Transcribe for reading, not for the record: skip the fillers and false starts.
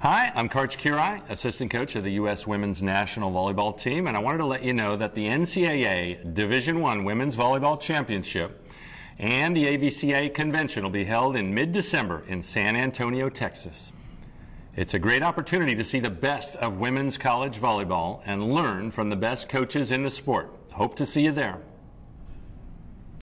Hi, I'm Karch, assistant coach of the U.S. Women's National Volleyball Team, and I wanted to let you know that the NCAA Division I Women's Volleyball Championship and the AVCA Convention will be held in mid-December in San Antonio, Texas. It's a great opportunity to see the best of women's college volleyball and learn from the best coaches in the sport. Hope to see you there.